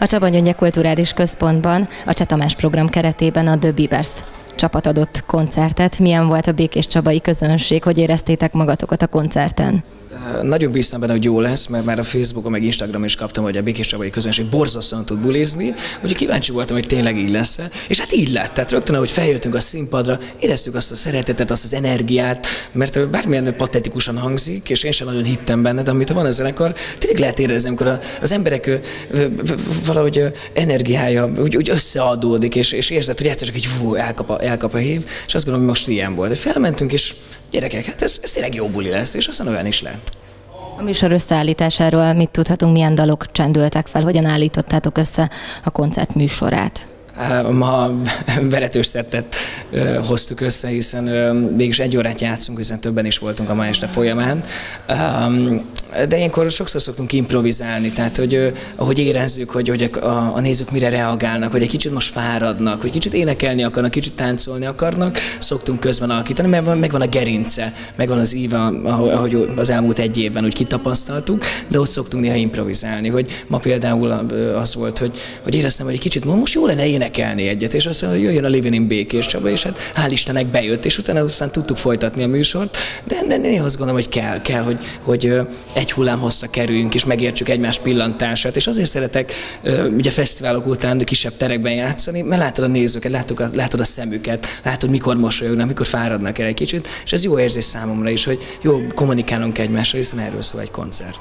A Csaba Gyöngye Kulturális Központban a Cseh Tamás program keretében a The Beavers csapat adott koncertet. Milyen volt a békés csabai közönség? Hogy éreztétek magatokat a koncerten? Nagyon bíztam benne, hogy jó lesz, mert már a Facebookon meg Instagramon is kaptam, hogy a békés csabai közönség borzasztóan tud bulizni, úgyhogy kíváncsi voltam, hogy tényleg így lesz. És hát így lett. Tehát rögtön, ahogy feljöttünk a színpadra, éreztük azt a szeretetet, azt az energiát, mert bármilyen patetikusan hangzik, és én sem nagyon hittem benne, de amit van a zenekar, tényleg lehet érezni, amikor az emberek valahogy energiája úgy összeadódik, és érzed, hogy egyszer csak így elkap a hív, és azt gondolom, hogy most ilyen volt. Felmentünk, és gyerekek, hát ez tényleg jó buli lesz, és aztán olyan is lett. A műsor összeállításáról mit tudhatunk, milyen dalok csendültek fel, hogyan állítottátok össze a koncert műsorát? Ma veretős szettet hoztuk össze, hiszen mégis 1 órát játszunk, hiszen többen is voltunk a ma este folyamán. De ilyenkor sokszor szoktunk improvizálni, tehát hogy ahogy érezzük, hogy a nézők mire reagálnak, hogy egy kicsit most fáradnak, hogy kicsit énekelni akarnak, kicsit táncolni akarnak, szoktunk közben alakítani, mert megvan a gerince, megvan az íve, ahogy az elmúlt 1 évben úgy kitapasztaltuk, de ott szoktunk néha improvizálni, hogy ma például az volt, hogy éreztem, hogy egy kicsit most jó lenne énekelni egyet, és aztán jöjjön a Living in Békés Csaba, és hát hál' Istennek bejött, és utána aztán tudtuk folytatni a műsort, de néha azt gondolom, hogy kell, hogy egy hullámhosszra kerüljünk, és megértsük egymás pillantását, és azért szeretek ugye fesztiválok után kisebb terekben játszani, mert látod a nézőket, látod a szemüket, látod, mikor mosolyognak, mikor fáradnak el egy kicsit, és ez jó érzés számomra is, hogy jó kommunikálunk egymással, hiszen erről szól egy koncert.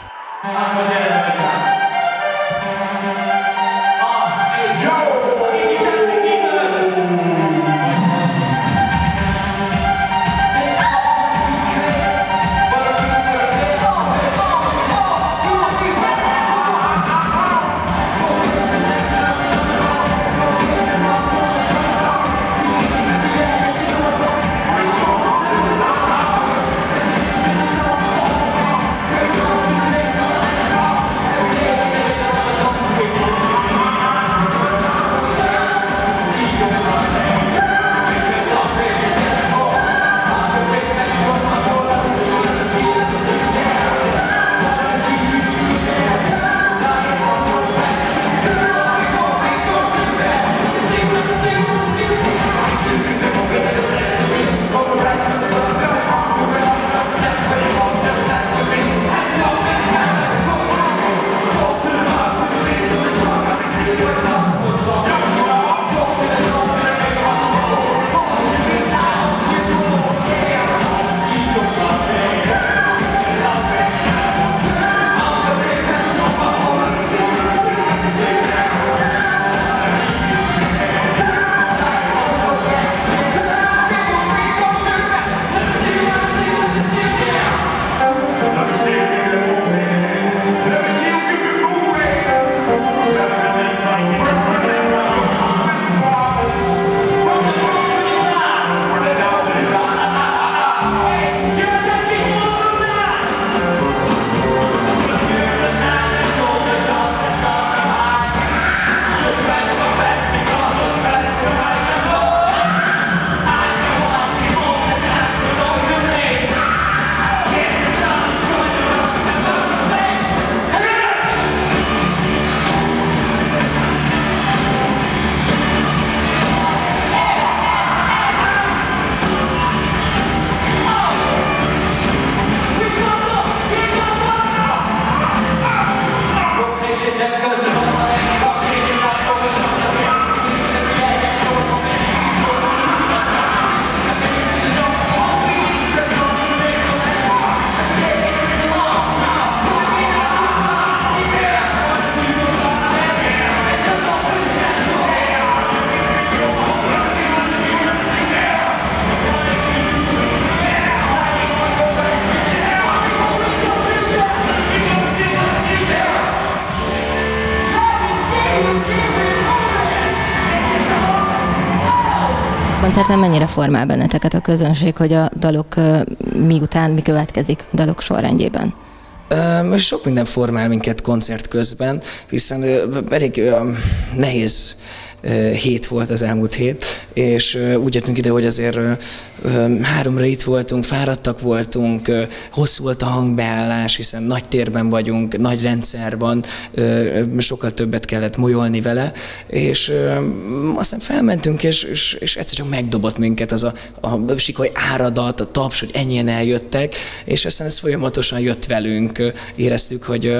Koncerten mennyire formál benneteket a közönség, hogy a dalok mi következik a dalok sorrendjében? Sok minden formál minket koncert közben, hiszen elég nehéz hét volt az elmúlt hét, és úgy jöttünk ide, hogy azért 3-ra itt voltunk, fáradtak voltunk, hosszú volt a hangbeállás, hiszen nagy térben vagyunk, nagy rendszer van, sokkal többet kellett molyolni vele, és aztán felmentünk, és egyszer csak megdobott minket az a sikoly áradat, a taps, hogy ennyien eljöttek, és aztán ez folyamatosan jött velünk, éreztük, hogy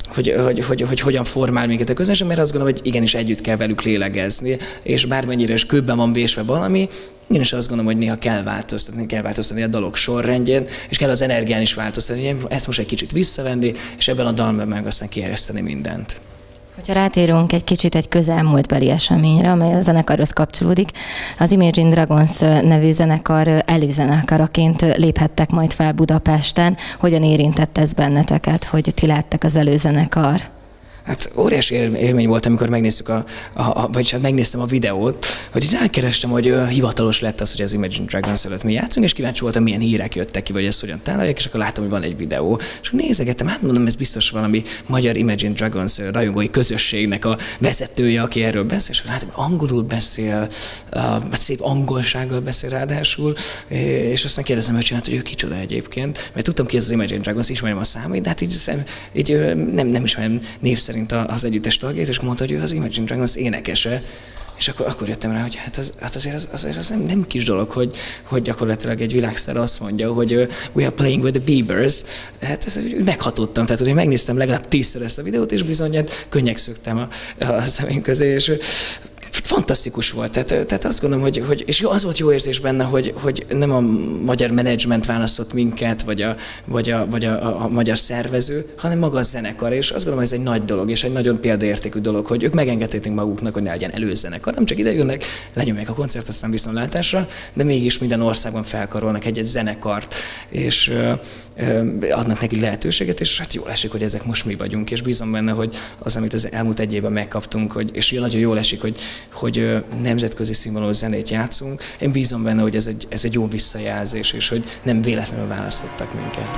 hogyan formál minket a közönség, mert azt gondolom, hogy igenis együtt kell velük lélegezni, és bármennyire is kőben van vésve valami, én is azt gondolom, hogy néha kell változtatni a dalok sorrendjén, és kell az energián is változtatni, ezt most egy kicsit visszavenni, és ebben a dalban meg aztán kiereszteni mindent. Hogyha rátérünk egy kicsit egy közelmúltbeli eseményre, amely a zenekarhoz kapcsolódik, az Imagine Dragons nevű zenekar előzenekaraként léphettek majd fel Budapesten. Hogyan érintett ez benneteket, hogy ti lettek az előzenekar? Hát óriási élmény volt, amikor megnéztük vagyis hát megnéztem a videót, hogy rákerestem, hogy hivatalos lett az, hogy az Imagine Dragons előtt mi játszunk, és kíváncsi voltam, milyen hírek jöttek ki, vagy ezt hogyan találják, és akkor láttam, hogy van egy videó. És akkor nézegettem, hát mondom, ez biztos valami magyar Imagine Dragons rajongói közösségnek a vezetője, aki erről beszél, és akkor látom, hogy angolul beszél, szép angolsággal beszél ráadásul, és aztán kérdezem őt, hogy ő kicsoda egyébként, mert tudtam ki ez az Imagine Dragons, ismerem a számait, de hát így nem ismerem név szerint az együttes tagjait, és mondta, hogy ő az Imagine Dragons énekese, és akkor jöttem rá, hogy azért az nem kis dolog, hogy gyakorlatilag egy világsztár azt mondja, hogy we are playing with the Biebers. Hát meghatottam, tehát hogy megnéztem legalább 10-szer ezt a videót, és bizony könnyek szöktem a szemén közé, és fantasztikus volt, tehát azt gondolom, hogy és jó, az volt jó érzés benne, hogy nem a magyar menedzsment választott minket, vagy a magyar szervező, hanem maga a zenekar, és azt gondolom, hogy ez egy nagy dolog, és egy nagyon példaértékű dolog, hogy ők megengedték maguknak, hogy ne legyen előzenekar, nem csak ide jönnek, lenyomják a koncert, aztán viszontlátásra, de mégis minden országban felkarolnak egy zenekart, és adnak neki lehetőséget, és hát jól esik, hogy ezek most mi vagyunk, és bízom benne, hogy az, amit az elmúlt egy évben megkaptunk, és nagyon jól esik, hogy nemzetközi színvonalú zenét játszunk. Én bízom benne, hogy ez egy jó visszajelzés, és hogy nem véletlenül választottak minket.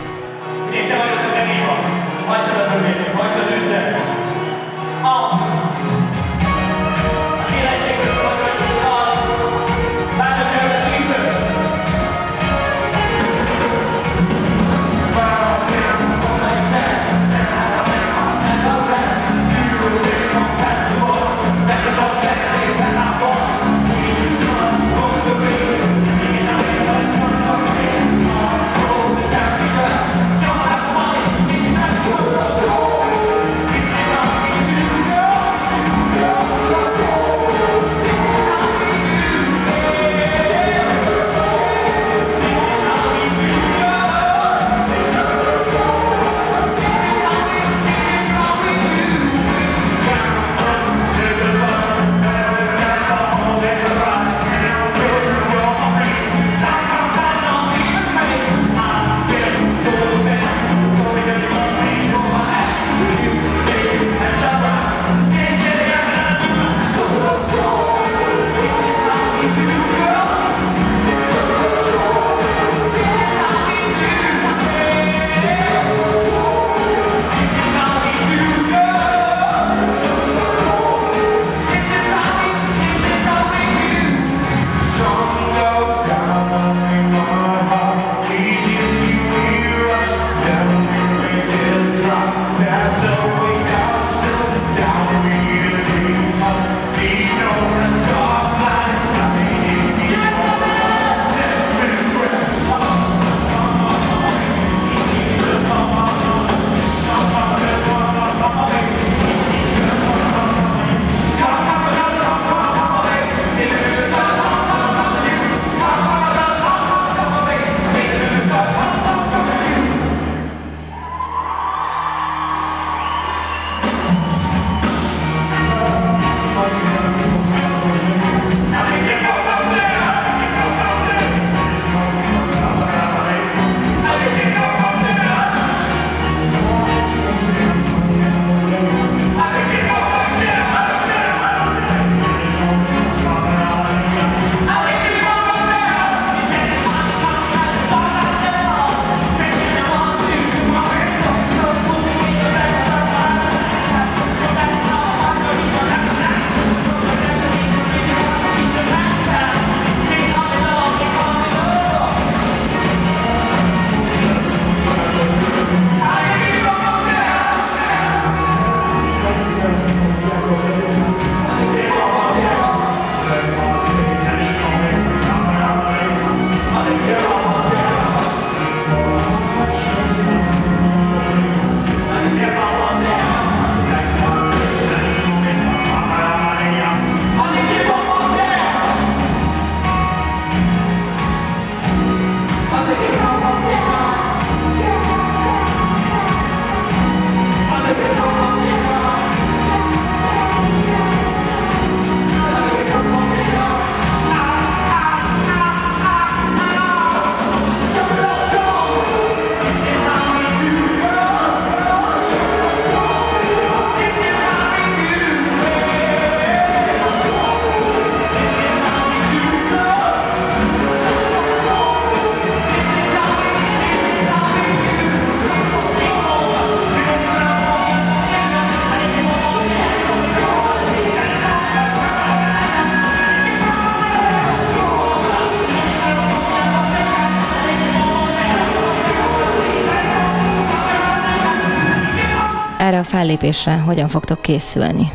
Erre a fellépésre hogyan fogtok készülni?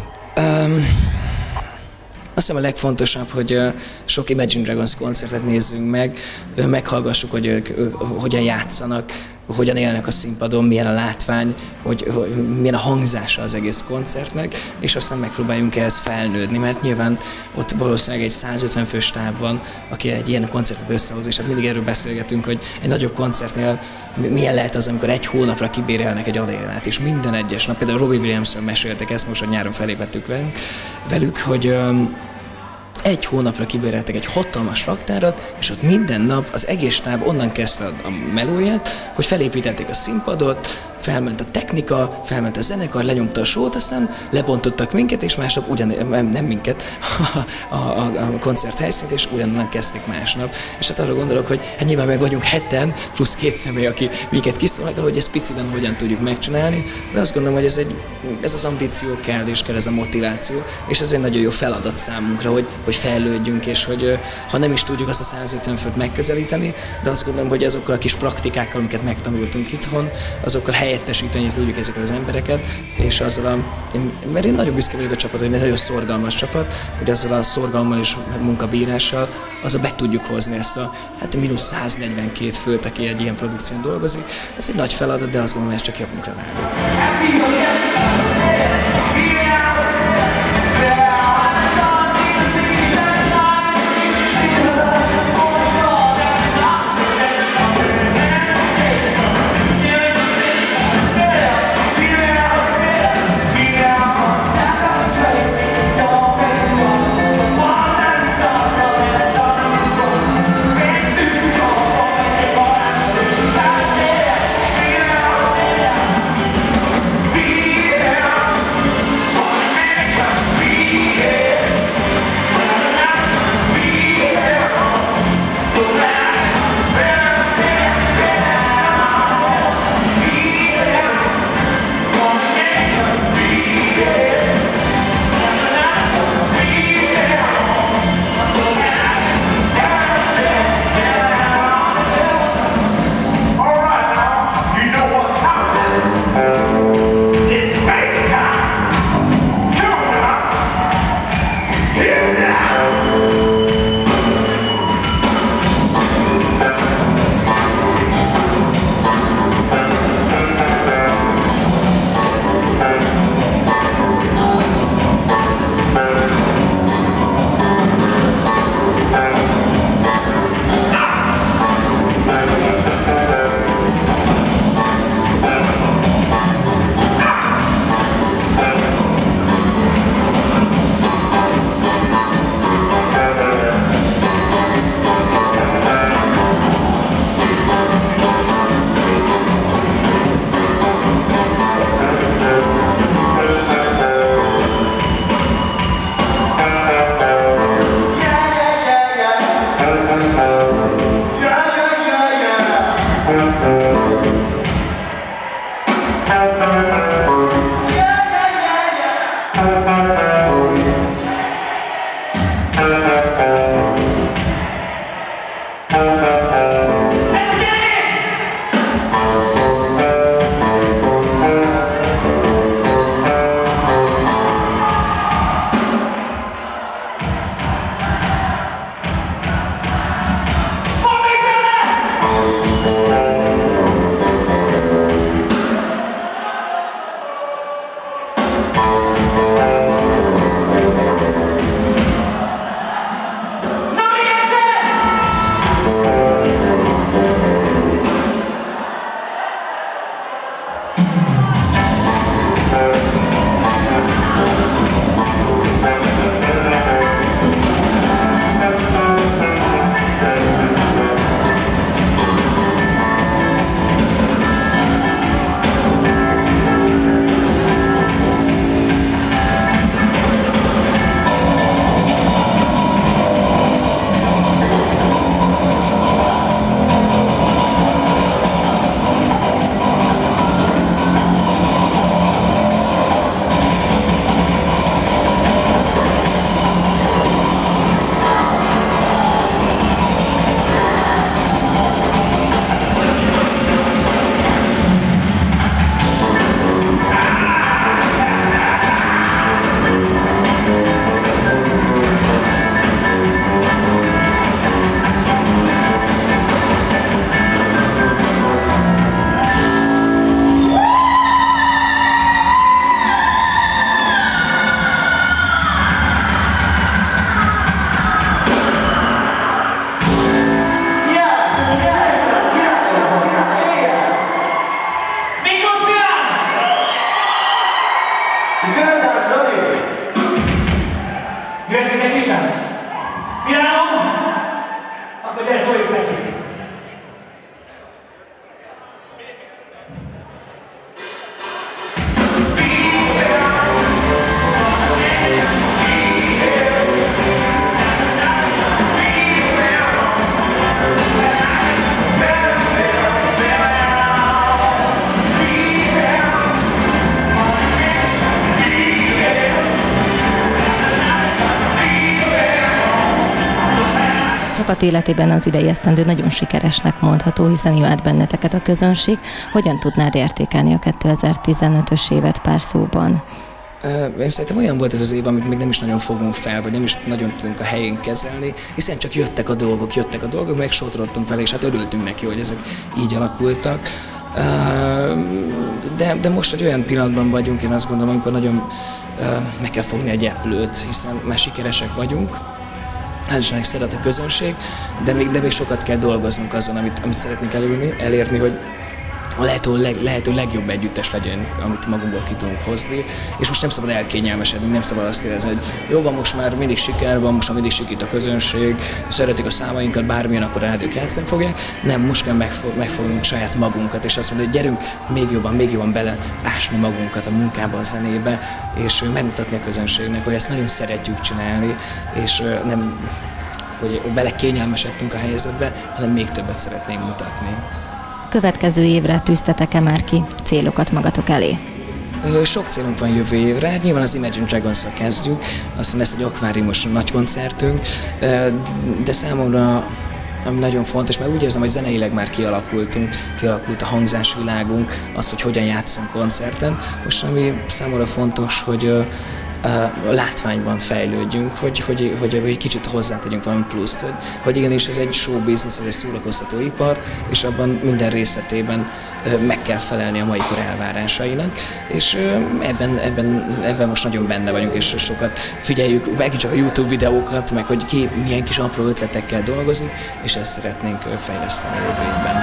Azt hiszem a legfontosabb, hogy sok Imagine Dragons koncertet nézzünk meg, meghallgassuk, hogy ők hogyan játszanak, hogyan élnek a színpadon, milyen a látvány, hogy milyen a hangzása az egész koncertnek, és aztán megpróbáljunk ehhez felnődni, mert nyilván ott valószínűleg egy 150 fős stáb van, aki egy ilyen koncertet összehoz, és hát mindig erről beszélgetünk, hogy egy nagyobb koncertnél milyen lehet az, amikor egy hónapra kibérelnek egy arénát, és minden egyes nap, például Robbie Williamsről meséltek ezt, most a nyáron felépettük velük, hogy egy hónapra kibéreltek egy hatalmas raktárat, és ott minden nap az egész stáb onnan kezdte a melóját, hogy felépítették a színpadot, felment a technika, felment a zenekar, lenyomta a sót, aztán lebontottak minket, és másnap nem minket, a koncert helyszínt, és ugyanonnan kezdték másnap. És hát arra gondolok, hogy hát nyilván meg vagyunk 7-en, plusz 2 személy, aki minket kiszolgál, hogy ezt piciben hogyan tudjuk megcsinálni, de azt gondolom, hogy ez az ambíció kell, és kell ez a motiváció, és ez egy nagyon jó feladat számunkra, hogy fejlődjünk, és hogy ha nem is tudjuk azt a 150 főt megközelíteni, de azt gondolom, hogy azokkal a kis praktikákkal, amiket megtanultunk itthon, azokkal helyettesíteni tudjuk ezeket az embereket, és mert én nagyon büszke vagyok a csapat, hogy egy nagyon szorgalmas csapat, hogy azzal a szorgalommal és munkabírással azzal be tudjuk hozni ezt a mínusz 142 főt, aki egy ilyen produkción dolgozik. Ez egy nagy feladat, de azt gondolom, hogy ez csak javunkra válik. srác. Bírálom? Akkor gyere, toljuk neki. Csapat életében az idei esztendő nagyon sikeresnek mondható, hiszen imád benneteket a közönség. Hogyan tudnád értékelni a 2015-ös évet pár szóban? Én szerintem olyan volt ez az év, amit még nem is nagyon fogunk fel, vagy nem is nagyon tudunk a helyén kezelni, hiszen csak jöttek a dolgok, meg sodrodtunk vele, és hát örültünk neki, hogy ezek így alakultak. De most egy olyan pillanatban vagyunk, én azt gondolom, amikor nagyon meg kell fogni a gyeplőt, hiszen már sikeresek vagyunk. Hál' Istennek szeret a közönség, de még sokat kell dolgoznunk azon, amit szeretnénk elérni, hogy a lehető legjobb együttes legyen, amit magunkból ki tudunk hozni, és most nem szabad elkényelmesedni, nem szabad azt érezni, hogy jó van, most már mindig siker van, most már mindig sikít a közönség, szeretik a számainkat, bármilyen, akkor a rádiók játszani fogják. Nem, most kell megfognunk saját magunkat, és azt mondani, hogy gyerünk még jobban beleásni magunkat a munkába, a zenébe, és megmutatni a közönségnek, hogy ezt nagyon szeretjük csinálni, és nem, hogy belekényelmesedtünk a helyzetbe, hanem még többet szeretnénk mutatni. Következő évre tűztetek-e már ki célokat magatok elé? Sok célunk van jövő évre, hát nyilván az Imagine Dragons-szal kezdjük, aztán lesz egy akváriumos nagy koncertünk, de számomra ami nagyon fontos, mert úgy érzem, hogy zeneileg már kialakult a hangzásvilágunk, az, hogy hogyan játszunk koncerten. Most ami számomra fontos, hogy a látványban fejlődjünk, hogy kicsit hozzátegyünk valami pluszt, hogy igenis ez egy show business, ez egy szórakoztató ipar, és abban minden részletében meg kell felelni a mai kor elvárásainak, és ebben most nagyon benne vagyunk, és sokat figyeljük, meg csak a YouTube videókat, meg hogy ki milyen kis apró ötletekkel dolgozik, és ezt szeretnénk fejleszteni a jövő évben.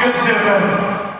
Köszönöm szépen!